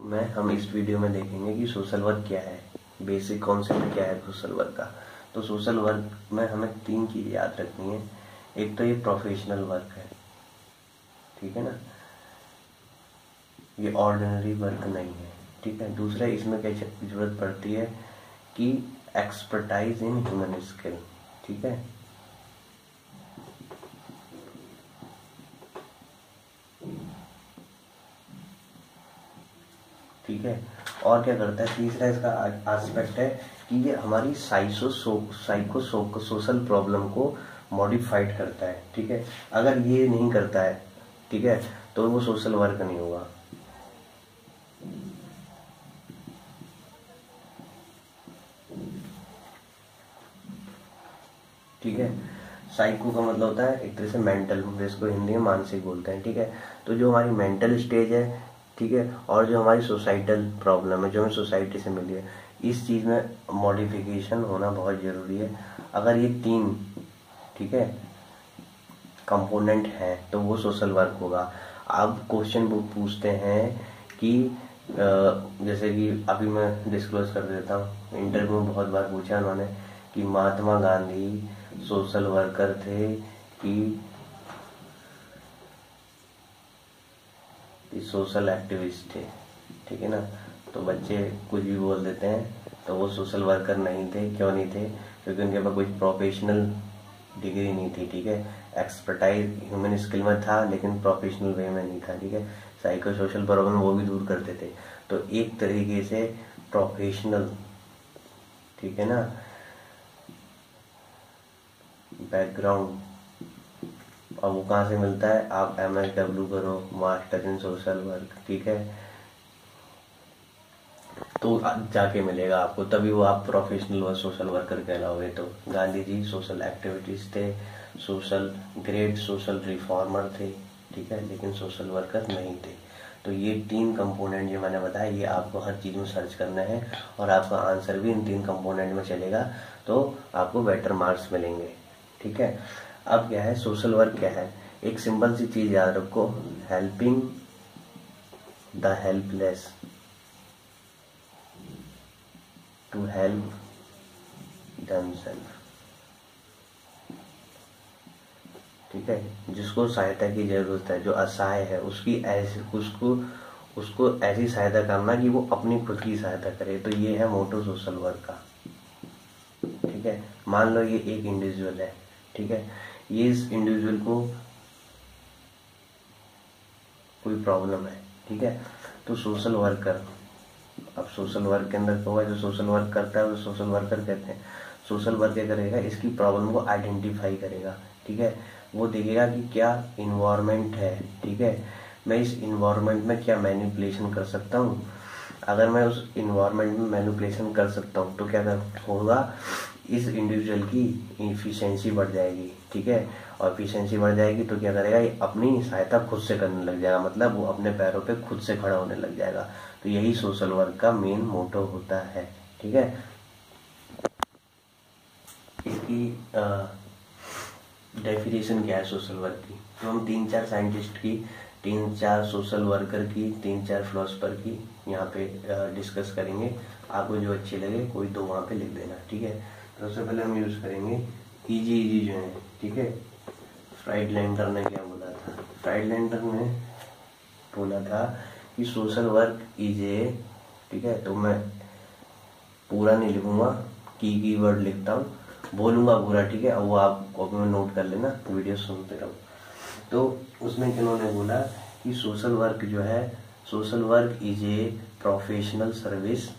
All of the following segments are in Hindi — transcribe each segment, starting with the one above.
हम इस वीडियो में देखेंगे कि सोशल वर्क क्या है, बेसिक कॉन्सेप्ट क्या है सोशल वर्क का। तो सोशल वर्क में हमें 3 चीज़ याद रखनी है। एक तो ये प्रोफेशनल वर्क है, ठीक है ना, ये ऑर्डिनरी वर्क नहीं है, ठीक है। दूसरा, इसमें क्या जरूरत पड़ती है कि एक्सपर्टाइज इन ह्यूमन स्किल, ठीक है। ठीक है, और क्या करता है, तीसरा इसका एस्पेक्ट है कि ये हमारी साइको सोशल प्रॉब्लम को मॉडिफाइड करता है, ठीक है। अगर ये नहीं करता है, ठीक है, तो वो सोशल वर्क नहीं होगा। ठीक है, साइको का मतलब होता है एक तरह से मेंटल, जिसको हिंदी में मानसिक बोलते हैं, ठीक है। तो जो हमारी मेंटल स्टेज है, ठीक है, और जो हमारी सोसाइटल प्रॉब्लम है जो हमें सोसाइटी से मिली है, इस चीज़ में मॉडिफिकेशन होना बहुत ज़रूरी है। अगर ये 3, ठीक है, कंपोनेंट है तो वो सोशल वर्क होगा। अब क्वेश्चन वो पूछते हैं कि जैसे कि अभी मैं डिस्क्लोज कर देता हूँ, इंटरव्यू में बहुत बार पूछा उन्होंने कि महात्मा गांधी सोशल वर्कर थे कि सोशल एक्टिविस्ट थे, ठीक है ना। तो बच्चे कुछ भी बोल देते हैं, तो वो सोशल वर्कर नहीं थे। क्यों नहीं थे? क्योंकि उनके पास कोई प्रोफेशनल डिग्री नहीं थी, ठीक है। एक्सपर्टाइज ह्यूमन स्किल में था लेकिन प्रोफेशनल वे में नहीं था, ठीक है। साइको सोशल प्रॉब्लम वो भी दूर करते थे। तो एक तरीके से प्रोफेशनल, ठीक है ना, बैकग्राउंड। और वो कहाँ से मिलता है? आप MSW करो, मास्टर इन सोशल वर्क, ठीक है, तो जाके मिलेगा आपको, तभी वो आप प्रोफेशनल व सोशल वर्कर कहलाओगे। तो गांधी जी सोशल एक्टिविटीज थे, सोशल ग्रेट सोशल रिफॉर्मर थे, ठीक है, लेकिन सोशल वर्कर नहीं थे। तो ये 3 कंपोनेंट जो मैंने बताया, ये आपको हर चीज़ में सर्च करना है और आपका आंसर भी इन 3 कंपोनेंट में चलेगा, तो आपको बेटर मार्क्स मिलेंगे, ठीक है। अब क्या है सोशल वर्क क्या है? एक सिंपल सी चीज़ याद रखो, helping the helpless to help themselves, ठीक है। जिसको सहायता की जरूरत है, जो असहाय है, उसको ऐसी सहायता करना कि वो अपनी खुद की सहायता करे। तो ये है मोटो सोशल वर्क का, ठीक है। मान लो ये एक इंडिविजुअल है, ठीक है, ये इस इंडिविजुअल को कोई प्रॉब्लम है, ठीक है, तो सोशल वर्कर, अब सोशल वर्क के अंदर तो जो सोशल वर्क करता है वो सोशल वर्कर कहते हैं। सोशल वर्क क्या करेगा? इसकी प्रॉब्लम को आइडेंटिफाई करेगा, ठीक है। वो देखेगा कि क्या इन्वायरमेंट है, ठीक है, मैं इस इन्वायरमेंट में क्या मैनिपुलेशन कर सकता हूँ। अगर मैं उस इन्वायरमेंट में मैनिपुलेशन कर सकता हूँ तो क्या होगा, इस इंडिविजुअल की इफिशियंसी बढ़ जाएगी, ठीक है। और इफिशियंसी बढ़ जाएगी तो क्या करेगा, ये अपनी सहायता खुद से करने लग जाएगा, मतलब वो अपने पैरों पे खुद से खड़ा होने लग जाएगा। तो यही सोशल वर्क का मेन मोटो होता है, ठीक है। इसकी डेफिनेशन क्या है सोशल वर्क की? तो हम 3-4 साइंटिस्ट की, 3-4 सोशल वर्कर की, 3-4 फिलोसफर की यहाँ पे डिस्कस करेंगे। आपको जो अच्छी लगे कोई 2 वहाँ पे लिख देना, ठीक है। तो सबसे पहले हम यूज करेंगे इजी जो है, ठीक है। फ्राइडलैंडर ने क्या बोला था? फ्राइडलैंडर ने बोला था कि सोशल वर्क इज ए, ठीक है, तो मैं पूरा नहीं लिखूंगा, कीवर्ड लिखता हूँ, बोलूंगा पूरा, ठीक है। और वो आप कॉपी में नोट कर लेना, वीडियो सुनते रहो। तो उसमें किन्होंने बोला कि सोशल वर्क जो है, social work is a professional service,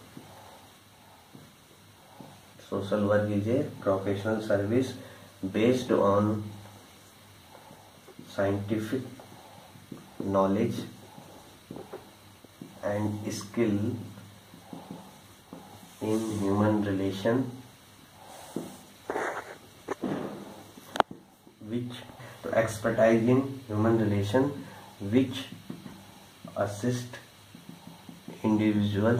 social work is a professional service based on scientific knowledge and skill in human relation which to expertise in human relation which assist individual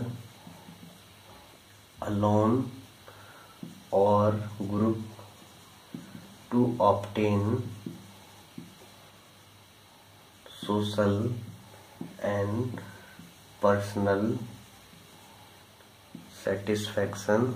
alone or group to obtain social and personal satisfaction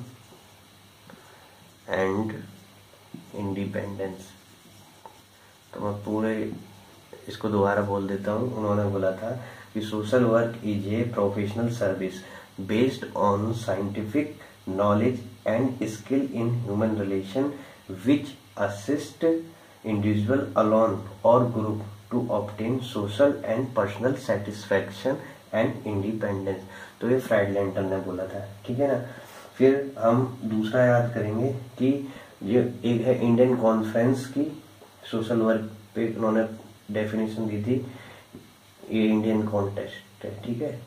and independence. तो मैं पूरे इसको दोबारा बोल देता हूँ। उन्होंने बोला था कि social work is a professional service based on scientific knowledge and skill in human relation which assist individual alone or group to obtain social and personal satisfaction and independence। तो ये फ्राइडलैंडर ने बोला था, ठीक है ना। फिर हम दूसरा याद करेंगे कि ये एक है इंडियन कॉन्फ्रेंस की सोशल वर्क पे उन्होंने डेफिनेशन दी थी, ये इंडियन कॉन्टेक्स्ट है, ठीक है।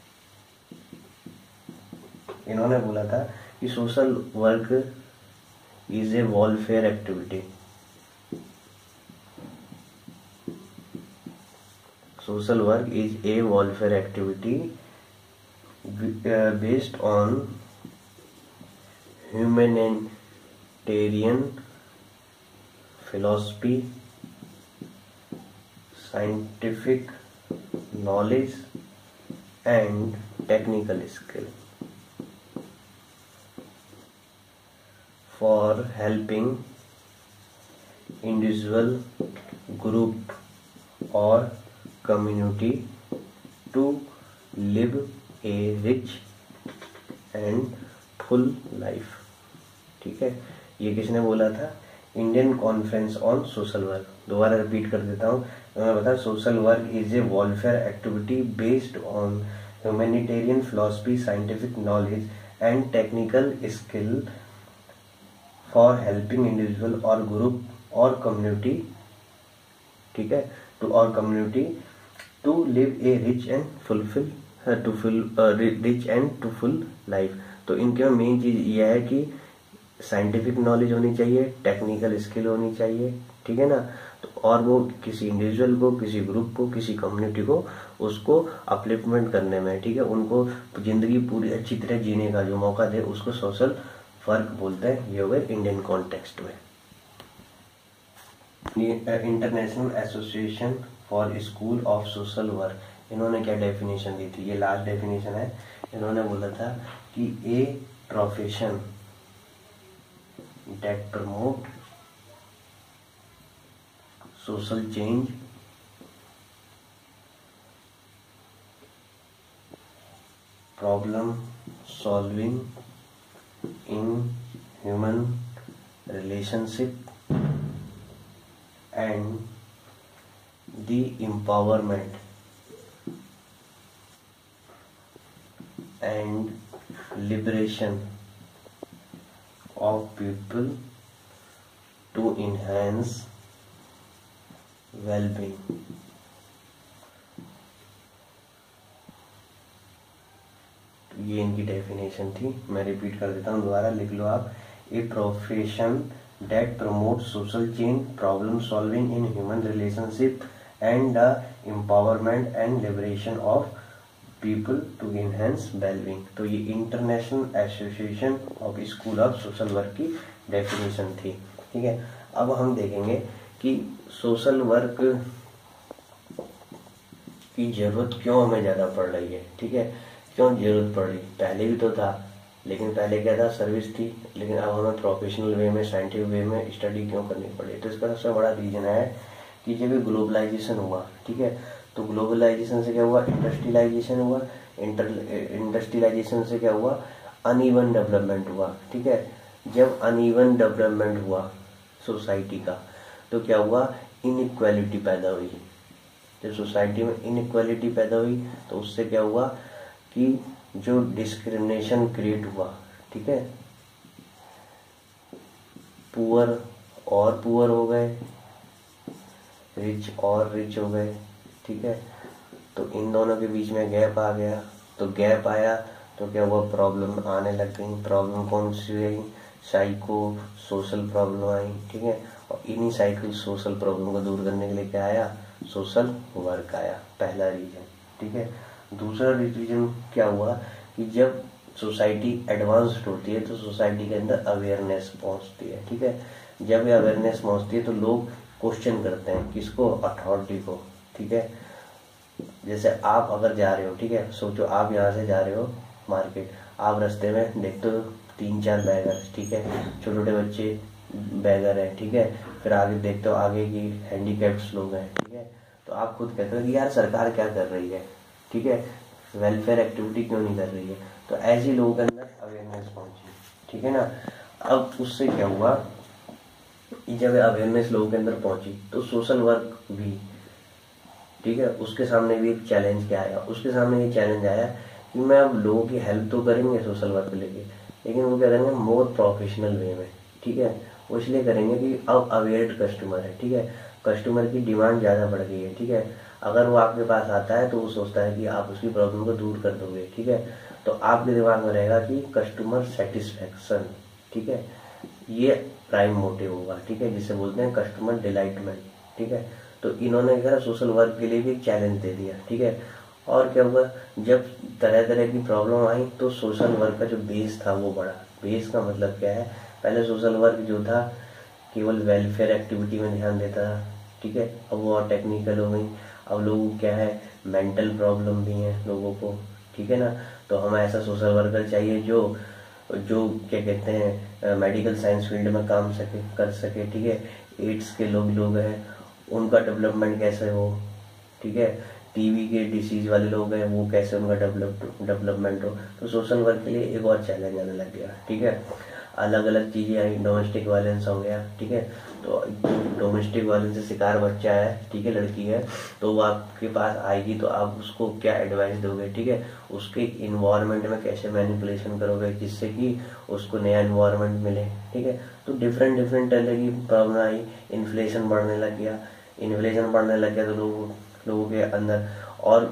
इन्होंने बोला था कि social work is a welfare activity. Social work is a welfare activity based on humanitarian philosophy, scientific knowledge and technical skill for helping individual, group or community to live a rich and full life। ठीक है, ये किसने बोला था? Indian conference on social work. दोबारा रिपीट कर देता हूँ। मैं बता, social work is a welfare activity based on humanitarian philosophy, scientific knowledge and technical skill for helping individual और ग्रुप और कम्युनिटी, ठीक है, टू और community to live a rich and rich and to full life. तो इनके मेन चीज यह है कि साइंटिफिक नॉलेज होनी चाहिए, टेक्निकल स्किल होनी चाहिए, ठीक है ना। तो और वो किसी इंडिविजुअल को, किसी ग्रुप को, किसी कम्युनिटी को उसको अपलिफ्टमेंट करने में, ठीक है, उनको जिंदगी पूरी अच्छी तरह जीने का जो मौका दे, उसको सोशल वर्क बोलते हैं। ये हो गए इंडियन कॉन्टेक्स्ट में। International association for school of social work, इन्होंने क्या डेफिनेशन दी थी? ये लास्ट डेफिनेशन है। इन्होंने बोला था कि a profession that promote social change, problem solving in human relationship and the empowerment and liberation of people to enhance well-being। ये इनकी डेफिनेशन थी। मैं रिपीट कर देता हूँ, दोबारा लिख लो आप। A profession that promote social change, problem solving in human relationship and the empowerment and liberation of people to enhance wellbeing. तो ये international association of school of social work की डेफिनेशन थी, ठीक है। अब हम देखेंगे कि सोशल वर्क की जरूरत क्यों हमें ज्यादा पड़ रही है, ठीक है, क्यों जरूरत पड़ रही। पहले भी तो था, लेकिन पहले क्या था, सर्विस थी, लेकिन अब हमें प्रोफेशनल वे में, साइंटिफिक वे में स्टडी क्यों करनी पड़ी। तो इसका सबसे बड़ा रीजन है कि जब ग्लोबलाइजेशन हुआ, ठीक है, तो ग्लोबलाइजेशन से क्या हुआ, इंडस्ट्रियलाइजेशन हुआ। इंडस्ट्रियलाइजेशन से क्या हुआ, अनइवन डेवलपमेंट हुआ, ठीक है। जब अनइवन डेवलपमेंट हुआ सोसाइटी का, तो क्या हुआ, इनइक्वालिटी पैदा हुई। जब सोसाइटी में इनइक्वालिटी पैदा हुई तो उससे क्या हुआ कि जो डिस्क्रिमिनेशन क्रिएट हुआ, ठीक है, पुअर और पुअर हो गए, रिच और रिच हो गए, ठीक है। तो इन दोनों के बीच में गैप आ गया। तो गैप आया तो क्या हुआ, प्रॉब्लम आने लग गई। प्रॉब्लम कौन सी आई, साइको सोशल प्रॉब्लम आई, ठीक है। और इन्हीं साइको सोशल प्रॉब्लम को दूर करने के लिए क्या आया, सोशल वर्क आया, पहला रीजन, ठीक है। दूसरा रीजन क्या हुआ कि जब सोसाइटी एडवांस्ड होती है तो सोसाइटी के अंदर अवेयरनेस पहुंचती है, ठीक है। जब ये अवेयरनेस पहुंचती है तो लोग क्वेश्चन करते हैं, किसको, अथॉरिटी को, ठीक है। जैसे आप अगर जा रहे हो, ठीक है, सोचो आप यहाँ से जा रहे हो मार्केट, आप रास्ते में देखते हो 3-4 बैगर, ठीक है, छोटे छोटे बच्चे बैगर है, ठीक है, फिर आगे देखते हो आगे की हैंडीकैप्ड लोग हैं, ठीक है, तो आप खुद कहते हो कि यार सरकार क्या कर रही है, ठीक है, वेलफेयर एक्टिविटी क्यों नहीं कर रही है। तो ऐसे लोगों के अंदर अवेयरनेस पहुंची, ठीक है ना। अब उससे क्या हुआ, जब अवेयरनेस लोगों के अंदर पहुंची तो सोशल वर्क भी, ठीक है, उसके सामने भी एक चैलेंज क्या आया, उसके सामने ये चैलेंज आया कि मैं अब लोगों की हेल्प तो करेंगे सोशल वर्क लेके, लेकिन वो क्या करेंगे मोर प्रोफेशनल वे में, ठीक है, वो इसलिए करेंगे कि अब अवेयर कस्टमर है, ठीक है, कस्टमर की डिमांड ज़्यादा बढ़ गई है, ठीक है, अगर वो आपके पास आता है तो वो सोचता है कि आप उसकी प्रॉब्लम को दूर कर दोगे, ठीक है, तो आपके दिमाग में रहेगा कि कस्टमर सेटिस्फेक्शन, ठीक है, ये प्राइम मोटिव होगा, ठीक है, जिसे बोलते हैं कस्टमर डिलाइटमेंट, ठीक है। तो इन्होंने क्या सोशल वर्क के लिए भी एक चैलेंज दे दिया, ठीक है। और क्या हुआ, जब तरह तरह की प्रॉब्लम आई तो सोशल वर्क का जो बेस था वो बढ़ा। बेस का मतलब क्या है, पहले सोशल वर्क जो था केवल वेलफेयर एक्टिविटी में ध्यान देता था, ठीक है, अब वो और टेक्निकल हो गई। अब लोगों को क्या है, मेंटल प्रॉब्लम भी है लोगों को, ठीक है ना, तो हमें ऐसा सोशल वर्कर चाहिए जो जो क्या कहते हैं मेडिकल साइंस फील्ड में काम कर सके, ठीक है। एड्स के लोग हैं, उनका डेवलपमेंट कैसे हो, ठीक है। टीबी के डिसीज वाले लोग हैं, वो कैसे उनका डेवलपमेंट हो। तो सोशल वर्क के लिए एक और चैलेंज आने लग गया, ठीक है। अलग अलग चीजें आई, डोमेस्टिक वायलेंस हो गया, ठीक है। तो डोमेस्टिक वायलेंस से शिकार बच्चा है, ठीक है, लड़की है, तो वो आपके पास आएगी तो आप उसको क्या एडवाइस दोगे, ठीक है, उसके इन्वायरमेंट में कैसे मैनिपुलेशन करोगे जिससे कि उसको नया इन्वायरमेंट मिले, ठीक है। तो डिफरेंट डिफरेंट तरह की प्रॉब्लम आई। इन्फ्लेशन बढ़ने लग गया, तो लोगों के अंदर और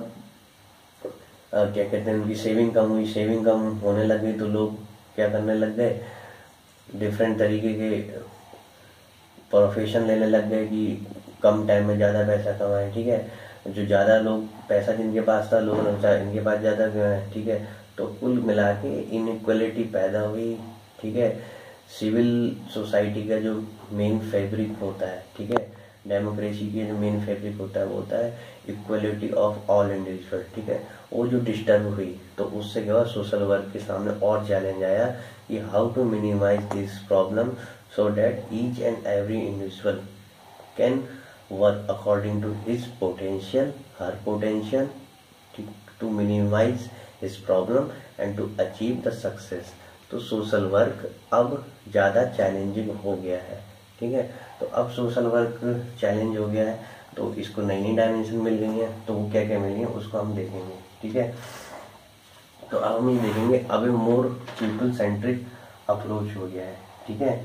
क्या कहते हैं उनकी सेविंग कम हुई, सेविंग कम होने लगी तो लोग क्या करने लग गए, डिफरेंट तरीके के प्रोफेशन लेने लग गए कि कम टाइम में ज़्यादा पैसा कमाएं, ठीक है। जो ज़्यादा लोग पैसा जिनके पास था, लोगों ने सोचा इनके पास ज़्यादा क्यों है, ठीक है। तो कुल मिला के इनइक्वलिटी पैदा हुई, ठीक है। सिविल सोसाइटी का जो मेन फैब्रिक होता है, ठीक है, डेमोक्रेसी की जो मेन फैब्रिक होता है वो होता है इक्वलिटी ऑफ ऑल इंडिविजुअल, ठीक है, वो जो डिस्टर्ब हुई तो उससे क्या हुआ, सोशल वर्क के सामने और चैलेंज आया कि how to minimise this problem so that each and every individual can work according to his potential, her potential, to minimize his problem and to achieve the success। तो सोशल वर्क अब ज़्यादा चैलेंजिंग हो गया है, ठीक है। तो अब सोशल वर्क चैलेंज हो गया है तो इसको नई नई डायमेंशन मिल गई है, तो वो क्या क्या मिल गई है उसको हम देखेंगे, ठीक है। तो अब हम ये देखेंगे, अब मोर पीपल सेंट्रिक अप्रोच हो गया है, ठीक है।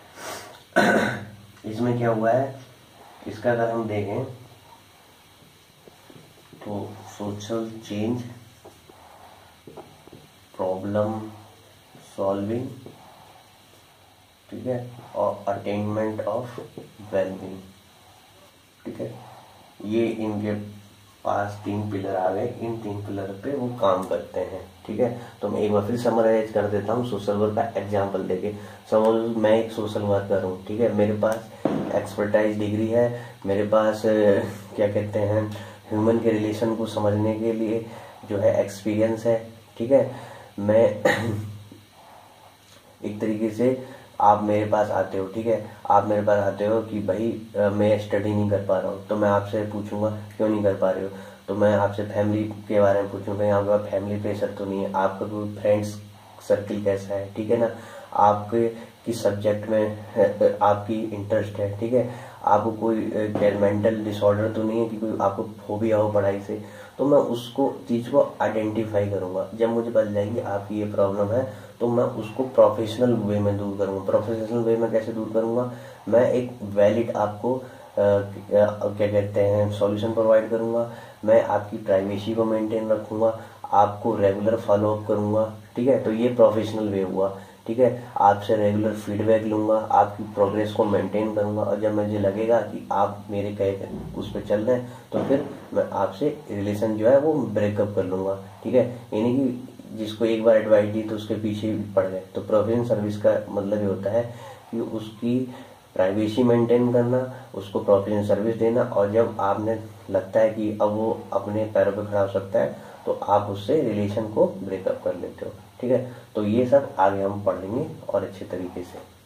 इसमें क्या हुआ है, इसका अगर हम देखें तो सोशल चेंज, प्रॉब्लम सॉल्विंग, ठीक है, और अटेनमेंट ऑफ वेलबींग, ठीक है, ये इनके पास 3 पिलर आ गए। इन 3 पिलर पे वो काम करते हैं, ठीक है। तो मैं एक बार फिर समराइज कर देता हूँ सोशल वर्क का एग्जांपल देके। सपोज मैं एक सोशल वर्कर हूँ, ठीक है, मेरे पास एक्सपर्टाइज डिग्री है, मेरे पास क्या कहते हैं ह्यूमन के रिलेशन को समझने के लिए जो है एक्सपीरियंस है, ठीक है। मैं एक तरीके से आप मेरे पास आते हो, ठीक है, आप मेरे पास आते हो कि भाई मैं स्टडी नहीं कर पा रहा हूँ, तो मैं आपसे पूछूंगा क्यों नहीं कर पा रहे हो, तो मैं आपसे फैमिली के बारे में पूछूंगा, यहाँ पे फैमिली प्रेशर तो नहीं है, आपका कोई फ्रेंड्स सर्किल कैसा है, ठीक है ना, आपके किस सब्जेक्ट में आपकी इंटरेस्ट है, ठीक है, आपको कोई मेंटल डिसऑर्डर तो नहीं है कि कोई आपको फोबिया हो पढ़ाई से। तो मैं उसको चीज को आइडेंटिफाई करूंगा, जब मुझे पता जाएगी आपकी ये प्रॉब्लम है तो मैं उसको प्रोफेशनल वे में दूर करूंगा। प्रोफेशनल वे में कैसे दूर करूंगा, मैं एक वैलिड आपको क्या कहते हैं सॉल्यूशन प्रोवाइड करूंगा, मैं आपकी प्राइवेसी को मेंटेन रखूंगा, आपको रेगुलर फॉलो अप करूंगा, ठीक है। तो ये प्रोफेशनल वे हुआ, ठीक है। आपसे रेगुलर फीडबैक लूंगा, आपकी प्रोग्रेस को मेंटेन करूंगा, और जब मुझे लगेगा कि आप मेरे कहे उस पर चल रहे हैं तो फिर मैं आपसे रिलेशन जो है वो ब्रेकअप कर लूंगा, ठीक है। यानी कि जिसको एक बार एडवाइस दी तो उसके पीछे पड़ गए। तो प्रोफेशनल सर्विस का मतलब ये होता है कि उसकी प्राइवेसी मेंटेन करना, उसको प्रोफेशनल सर्विस देना, और जब आपने लगता है कि अब वो अपने पैरों पर खड़ा हो सकता है तो आप उससे रिलेशन को ब्रेकअप कर लेते हो। ठीक है, तो ये सब आगे हम पढ़ लेंगे और अच्छे तरीके से।